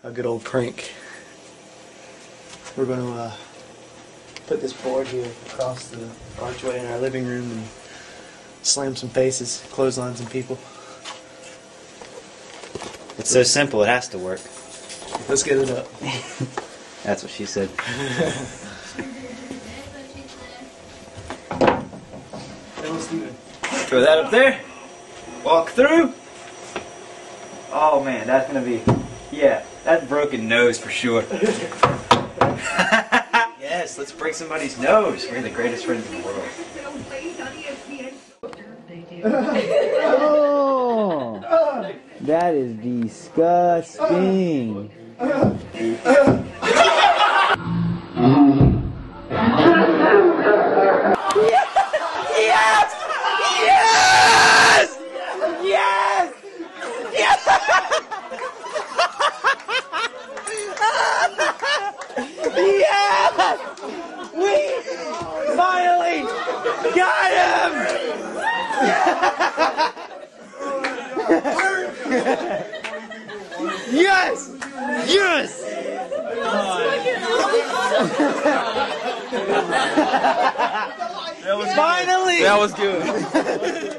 a good old prank. We're going to put this board here across the archway in our living room and slam some faces, clothesline some people. It's so simple, it has to work. Let's get it up. That's what she said. Throw that up there. Walk through. Oh man, that's gonna be, yeah, that's broken nose for sure. Yes, let's break somebody's nose. We're the greatest friends in the world. Oh, that is disgusting. Yes! Yes! Yes! Yes! Yes! We finally got him! Yes! Yes! Finally! That was good.